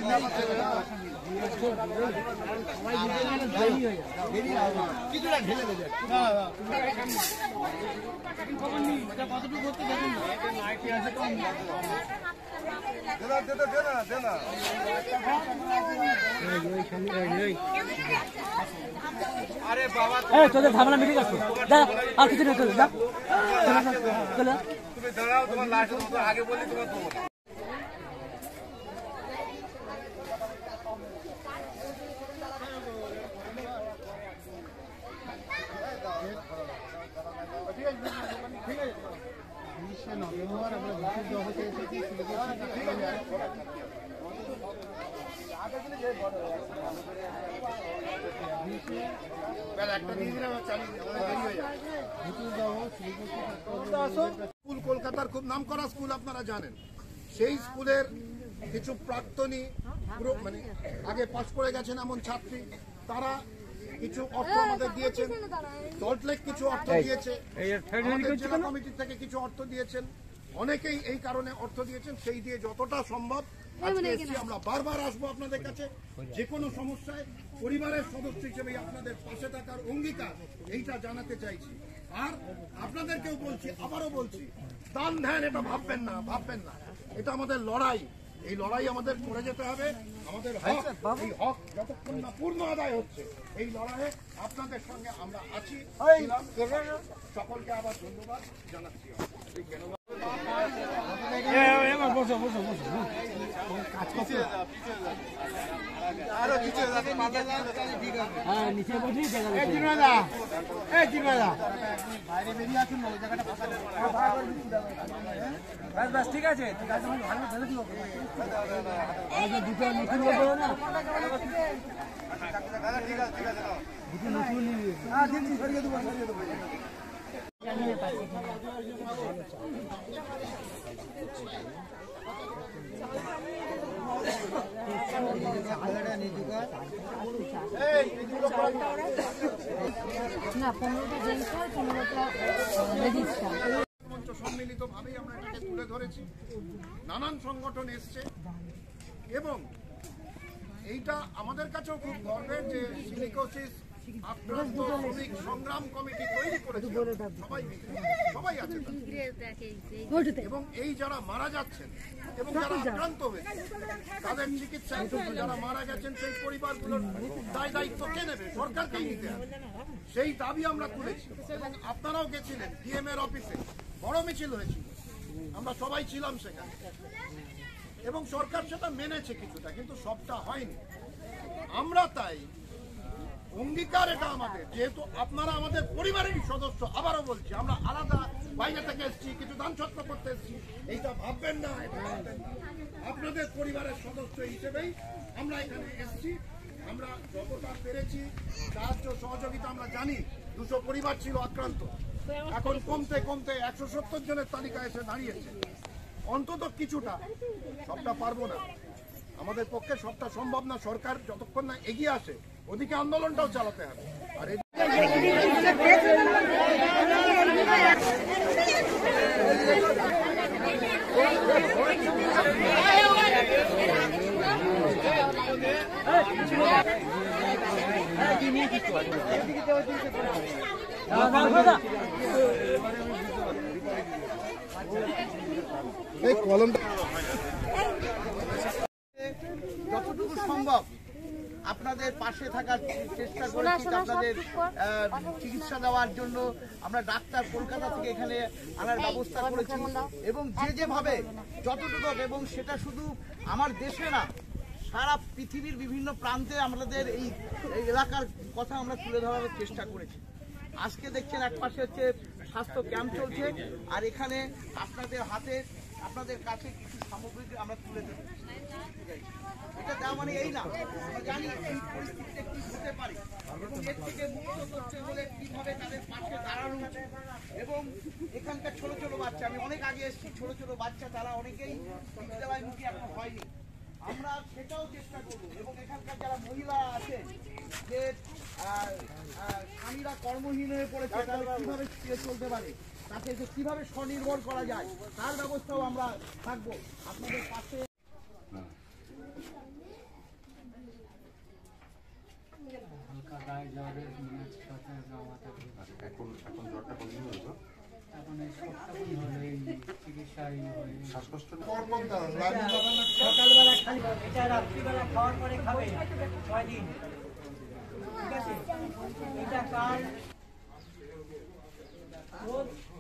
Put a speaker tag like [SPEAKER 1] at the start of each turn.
[SPEAKER 1] अरे बाबा তোদের ঝামেলা মিটে যাচ্ছে আর কিছু না চলে যা চলে তুমি দাঁড়াও তোমার লাস্ট আগে বলি তোমার দেবো নভেম্বর আমরা বিশুদ্ধ হতে এসেছি
[SPEAKER 2] স্কুল কলকাতার খুব নামকরা স্কুল আপনারা জানেন সেই স্কুলের কিছু প্রাক্তনী মানে আগে পাস করে গেছেন এমন ছাত্রী তারা কিছু অর্থ আমাদের দিয়েছেন সল্টলেক কিছু অর্থ দিয়েছে জেলা কমিটি থেকে কিছু অর্থ দিয়েছেন অনেকেই এই কারণে অর্থ দিয়েছেন সেই দিয়ে যতটা সম্ভব আমরা বারবার আসবো আপনাদের কাছে যে কোনো সমস্যায় পরিবারের সদস্য হিসেবে আপনাদের পাশে থাকার অঙ্গীকার এইটা জানাতে চাইছি আর আপনাদেরকেও বলছি আবারও বলছি দান ধ্যান এটা ভাববেন না এটা আমাদের লড়াই এই লড়াই আমাদের করে যেতে হবে আমাদের হক এই হক যতক্ষণ না পূর্ণ আদায় হচ্ছে এই লড়াইয়ে আপনাদের সঙ্গে আমরা আছি সকলকে আবার ধন্যবাদ জানাচ্ছি
[SPEAKER 1] ঠিক আছে
[SPEAKER 2] সম্মিলিত ভাবেই আমরা এটাকে তুলে ধরেছি নানান সংগঠন এসছে এবং এইটা আমাদের কাছেও খুব গর্বের যে সিলিকোসিস আক্রান্ত শ্রমিক সংগ্রাম কমিটি তৈরি করেছে সবাই আছে এবং এই যারা মারা যাচ্ছেন এবং যারা আক্রান্ত হয়েছে তাদের চিকিৎসায় যারা মারা গেছেন সেই পরিবারগুলোর দায়িত্ব কে নেবে সরকারকেই নিতে হবে সেই দাবি আমরা তুলেছি এবং আপনারাও গেছিলেন ডিএম এর অফিসে বড় মিছিল হয়েছিল আমরা সবাই ছিলাম সেখানে এবং সরকার সেটা মেনেছে কিছুটা কিন্তু সবটা হয়নি আমরা তাই অঙ্গীকার এটা আমাদের যেহেতু আপনারা আমাদের পরিবারেরই সদস্য আবারও বলছি আমরা আলাদা বাইরে থেকে এসেছি কিছু দান ছত্র করতে এসেছি এইটা ভাববেন না আপনাদের পরিবারের সদস্য হিসেবেই আমরা এখানে এসেছি আমরা যতটা পেরেছি সাহায্য সহযোগিতা আমরা জানি 200 পরিবার ছিল আক্রান্ত এখন কমতে কমতে 170 জনের তালিকা এসে দাঁড়িয়েছে অন্তত কিছুটা সবটা পারবো না আমাদের পক্ষে সবটা সম্ভব না সরকার যতক্ষণ না এগিয়ে আসে ওদিকে আন্দোলনটাও চালাতে হবে আর
[SPEAKER 3] যতটুকু সম্ভব আপনাদের পাশে থাকার চেষ্টা করেছি আপনাদের চিকিৎসা দেওয়ার জন্য আমরা ডাক্তার কলকাতা থেকে এখানে আনার ব্যবস্থা করেছি এবং যেভাবে যতটুকু এবং সেটা শুধু আমার দেশে না সারা পৃথিবীর বিভিন্ন প্রান্তে আমাদের এই এলাকার কথা আমরা তুলে ধরার চেষ্টা করেছি আজকে দেখছেন এক পাশে হচ্ছে স্বাস্থ্য ক্যাম্প চলছে আর এখানে আপনাদের হাতে আপনাদের কাছে কিছু সামগ্রী আমরা তুলে দেব এটা দেওয়া মানে এই না আমরা জানি এই পরিস্থিতিতে কি হতে পারে এবং এর থেকে মুক্ত করতে হলে কিভাবে তাদের পাশে দাঁড়ানো এবং এখানকার ছোট ছোট বাচ্চা আমি অনেক আগে এসেছি ছোট ছোট বাচ্চা তারা অনেকেই বিদ্যালয় মুখী এখন হয়নি আমরা সেটাও চেষ্টা করব এবং এখানকার যারা মহিলা আছে যে স্বামীরা কর্মহীন হয়ে পড়েছে তারা কিভাবে চলতে পারে তাকে কিভাবে স্বনির্ভর করা যায় তার ব্যবস্থাও আমরা থাকবো আপনাদের পাশে
[SPEAKER 4] গায়ে জ্বরের মানে সাথে আমাদের
[SPEAKER 5] এখন এখন জ্বরটা কমে গেল তো?
[SPEAKER 4] এখন এই সপ্তাহ হলো এই চিকিৎসায়
[SPEAKER 5] শ্বাসকষ্ট না?
[SPEAKER 1] সকালবেলা খালি এটা রাত্রিবেলা খাওয়ার পরে খাবে 6 দিন, ঠিক আছে? এটা কাল রোজ